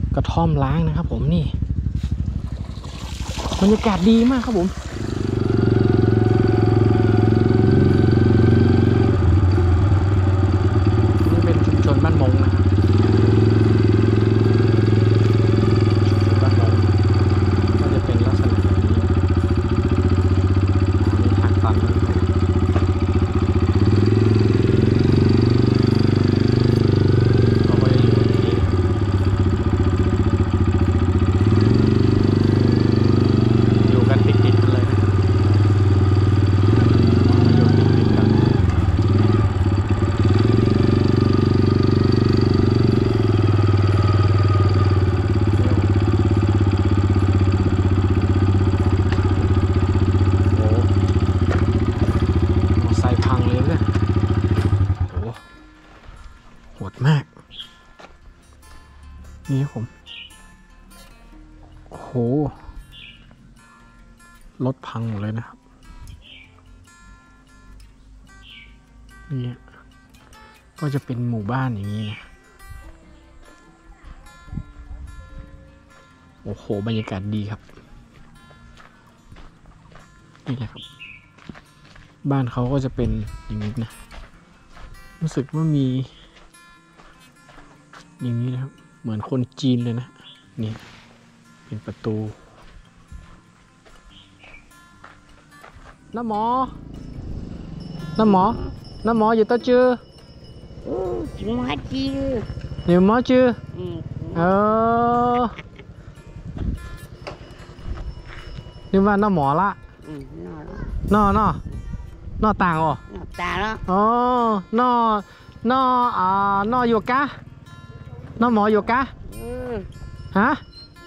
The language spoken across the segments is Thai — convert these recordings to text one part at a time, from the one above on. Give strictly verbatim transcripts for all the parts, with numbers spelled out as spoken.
กระท่อมล้างนะครับผมนี่บรรยากาศดีมากครับผมนี่เป็นชุมชนบ้านมงนะครับบ้านมงก็จะเป็นลักษณะแบบนี้มีทางตันนี่ผมโอ้โหรถพังหมดเลยนะครับนี่ก็จะเป็นหมู่บ้านอย่างนี้นะโอ้โหบรรยากาศดีครับนี่แหละครับบ้านเขาก็จะเป็นอย่างนี้นะรู้สึกว่ามีอย่างนี้นะครับเหมือนคนจีนเลยนะนี่เป็นประตูน้าหมอน้าหมอน้าหมออยู่ต่อเจออยู่มาจืออยู่มาจือเออนี่ว่าน้าหมอละนอ นอ นอต่างอ๋อต่างแล้วอ๋อนอนออ่านออยู่กะน้าหมออยู่กะฮะ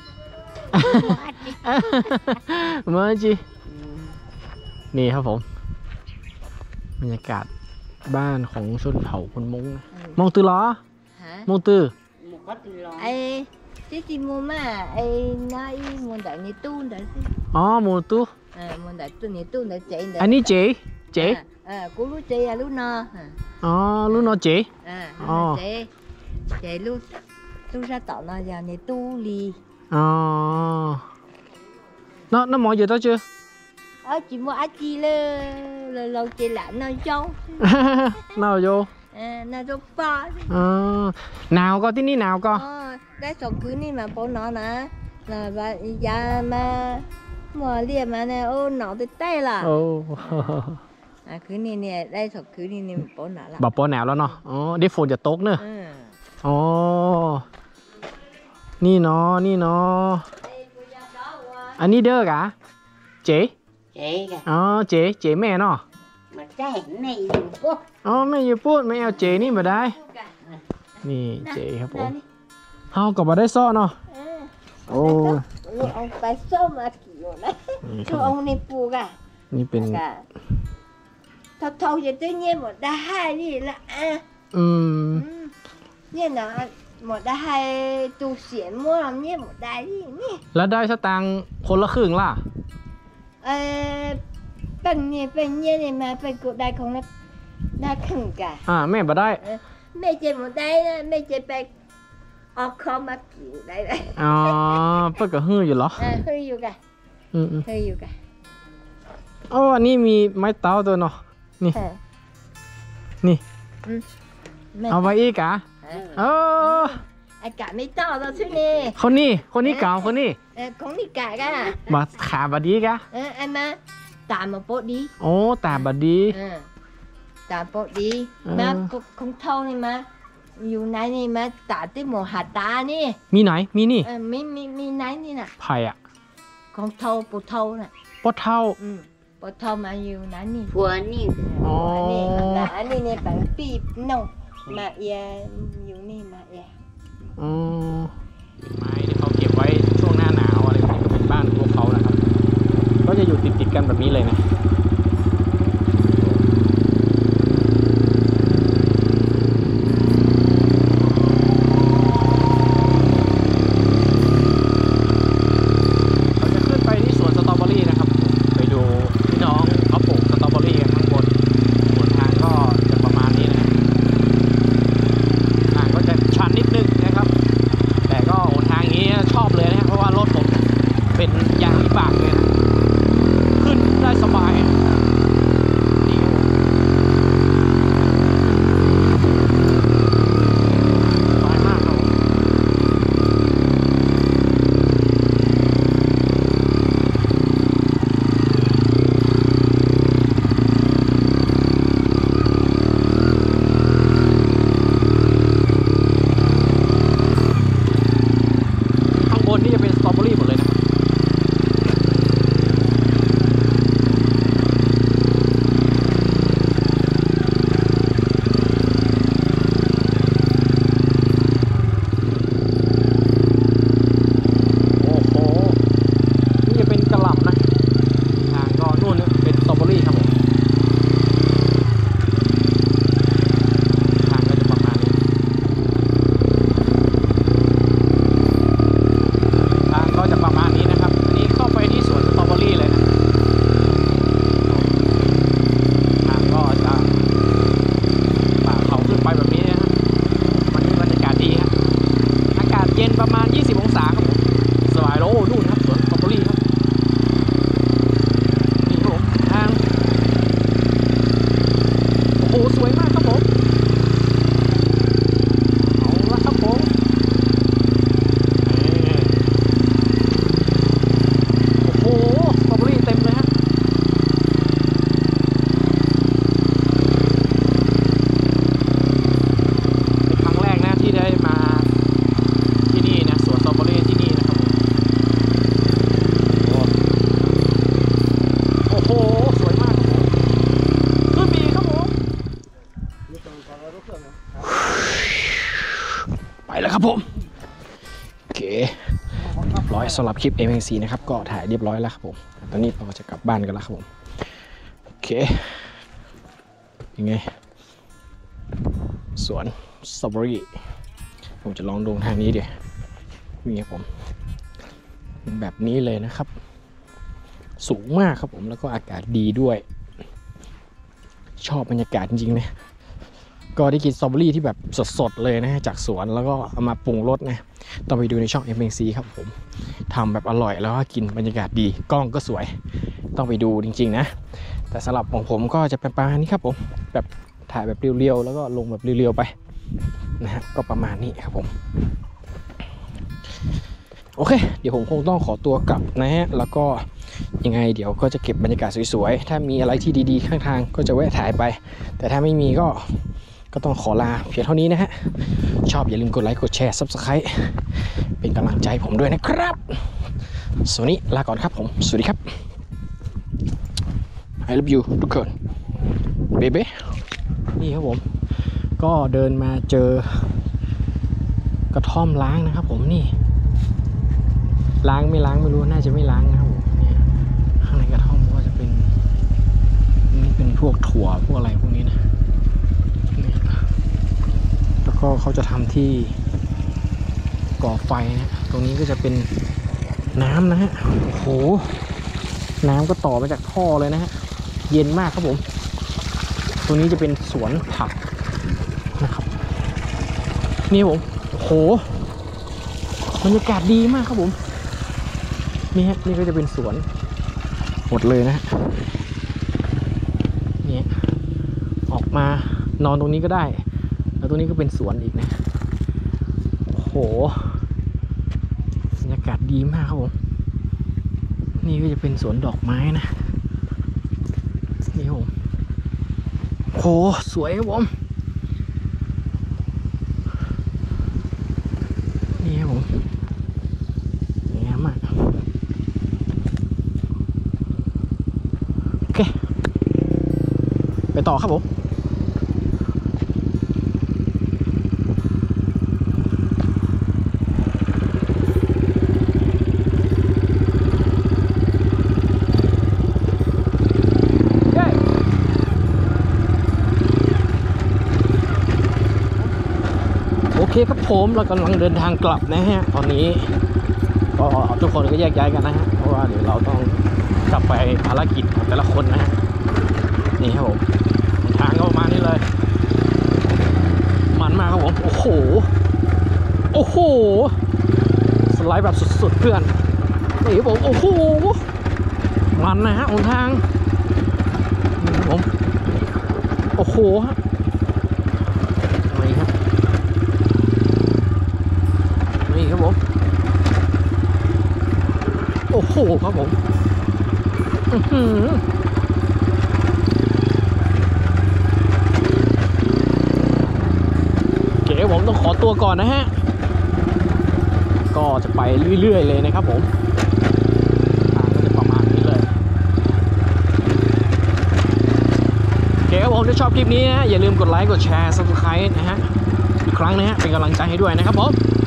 เมื่อจีนี่ครับผมบรรยากาศบ้านของชนเผ่าคนมงมองตือหรอมองตือไอ้ที่ที่มูมาไอ้นายมูได้ในตู้ได้สิอ๋อมูตู้เออมูได้ตู้ในตู้ได้เจ๊อันนี้เจ๊เจ๊เออกูรู้เจ๊อะรู้นออ๋อรู้นอเจ๊อ๋อเจ๊เจ๊รู้รู้ra tỏ là giờ này tu lì ờ nó nó mọi giờ đó chưa ờ chị mua á chi lơ lâu lâu chị lại nó châu nào vô à nào vô ba ờ nào coi tí ní nào coi ờ cái sổ cứ ní mà bố nó nè là và giờ mà mua liền mà nè ô nó tới tay là ô à cứ ní nè đây sổ cứ ní nè bố nó là bảo bố nào đó nó ờ đi phunจะตกเนอะอ๋อนี่เนาะนี่เนาะอันนี้เด้อกะเจ๊เจ๊กะอ๋อเจ๊เจ๊แม่เนาะมาได้แม่อยู่ปุ๊บอ๋อแม่อยู่ปุ๊บไม่เอาเจ๊นี่มาได้นี่เจ๊ครับผมเฮาก็บ่ได้ซ้อเนาะโอ้เอาไปซ้อมากี่อยู่นะคือเอาในปูกะนี่เป็นเท่าๆจะได้เงี้ยหมดได้นี่ละอ่ะอืมเนี่ยนะหมดได้ตูเสียนมั่วเนี่ยหมดได้นี่แล้วได้สตางค์คนละครึ่งล่ะเออเป็นเนี่ยเป็นเนี่ยเนี่ยมาเป็นกูได้ของนักได้ครึ่งกันอ่าแม่บ่ได้แม่เจ็บหมดได้นะแม่เจ็บไปออกคอมากี่ได้เลยอ๋อเพิ่งก็ฮืออยู่เหรอเออฮืออยู่กันอืมฮืออยู่กันอ๋ออันนี้มีไม้เท้าตัวเนาะนี่นี่เอาไว้อีกอ่ะเออไอ้กะไม่ต่อแล้วใช่ไหมคนนี้คนนี้เก่าคนนี้เออคนนี้กะกันมาขาบดีกะเออไอ้มาตามมาโป๊ะดีโอ้ตามบดีตามโป๊ะดีมาคงเท่านี่มาอยู่ไหนนี่มาตาที่หมูหัดตานี่มีไหนมีนี่เออมีมีมีไหนนี่น่ะไผ่อะของเท่าปูเท่าน่ะปูเท่าอืมปูเท่ามาอยู่ไหนนี่ผัวนี่อ๋อนี่อันนี้เนี่ยแบบปีบน้องมาเอียอยู่นี่มาเอียอ๋อไม้ที่เขาเก็บไว้ช่วงหน้าหนาวอะไรแบบนี้ก็เป็นบ้านพวกเขานะครับก็จะอยู่ติดๆกันแบบนี้เลยนะเราจะขึ้นไปที่สวนสตรอเบอรี่นะครับไปดูพี่น้องเขาปลูกสตรอเบอรี่กันข้างบนบนทางก็จะประมาณนี้นะทางก็จะชันนิดนึงนะครับแต่ก็หนทางนี้าครับผมสบายโลนู่นครับสวนสตรอเบอรี่ครับนี่ครับผมทางโอ้โหสวยมากครับผมเอาละครับผมโอ้โหสตรอเบอรี่เต็มเลยฮะเป็นครั้งแรกนะที่ได้มาที่นี่นะสวนสตรอเบอรี่ที่นี่นะครับโอ้โหสวยมากครับผมขึ้นมีครับผมไปแล้วครับผมโอเคร้อยสำหรับคลิป เอ็ม เอ็ม ซี นะครับก็ถ่ายเรียบร้อยแล้วครับผมตอนนี้เราจะกลับบ้านกันแล้วครับผมโอเคยังไงสวนสตรอเบอรี่ผมจะลองดูทางนี้ดินี่ครับผมแบบนี้เลยนะครับสูงมากครับผมแล้วก็อากาศดีด้วยชอบบรรยากาศจริงๆนะก็ได้กินสตรอเบอรี่ที่แบบสดๆเลยนะจากสวนแล้วก็เอามาปรุงรสนะต้องไปดูในช่อง เอ็ม เอ็ม ซี ครับผมทำแบบอร่อยแล้วก็กินบรรยากาศดีกล้องก็สวยต้องไปดูจริงๆนะแต่สำหรับของผมก็จะเป็นประมาณนี้ครับผมแบบถ่ายแบบเรียวๆแล้วก็ลงแบบเรียวๆไปนะฮะก็ประมาณนี้ครับผมโอเคเดี๋ยวผมคงต้องขอตัวกลับนะฮะแล้วก็ยังไงเดี๋ยวก็จะเก็บบรรยากาศสวยๆถ้ามีอะไรที่ดีๆข้างทางก็จะแวะถ่ายไปแต่ถ้าไม่มีก็ก็ต้องขอลาเพียงเท่านี้นะฮะชอบอย่าลืมกดไลค์กดแชร์ ซับสไครบ์ เป็นกำลังใจผมด้วยนะครับสวัสดีลาก่อนครับผมสวัสดีครับ I love you ทุกคนเบเบ้นี่ครับผมก็เดินมาเจอกระท่อมล้างนะครับผมนี่ล้างไม่ล้างไม่รู้น่าจะไม่ล้างนะครับผมเนี่ยข้างในกระท่อมก็จะเป็นนี่เป็นพวกถั่วพวกอะไรพวกนี้นะนี่แล้วก็เขาจะทำที่ก่อไฟนะตรงนี้ก็จะเป็นน้ำนะฮะโอ้โหน้ำก็ต่อมาจากท่อเลยนะฮะเย็นมากครับผมตรงนี้จะเป็นสวนผักนะครับนี่ผมโอ้โหบรรยากาศดีมากครับผมนี่ฮะนี่ก็จะเป็นสวนหมดเลยนะฮะนี่ออกมานอนตรงนี้ก็ได้แล้วตรงนี้ก็เป็นสวนอีกนะโอ้โหบรรยากาศดีมากครับผมนี่ก็จะเป็นสวนดอกไม้นะนี่ครับผมโอ้โหสวยครับผมนี่ครับผมงามมากโอเคไปต่อครับผมโอเคครับผมเรากำลังเดินทางกลับนะฮะตอนนี้ก็ทุกคนก็แยกย้ายกันนะฮะเพราะว่าเดี๋ยวเราต้องกลับไปภารกิจของแต่ละคนนะฮะนี่ครับผมทางก็ประมาณนี้เลยมันมากครับผมโอ้โหโอ้โหสไลด์แบบสุดๆเพื่อนนี่ครับผมโอ้โหมันนะฮะทางนี่ครับผมโอ้โหนี่ครับนี่ครับผมโอ้โหครับผมอื้อหือโอเคผมต้องขอตัวก่อนนะฮะก็จะไปเรื่อยๆเลยนะครับผมทางก็จะประมาณนี้เลยโอเคครับผมถ้าชอบคลิปนี้นะอย่าลืมกดไลค์กดแชร์ ซับสไครบ์ นะฮะอีกครั้งนะฮะเป็นกำลังใจให้ด้วยนะครับผม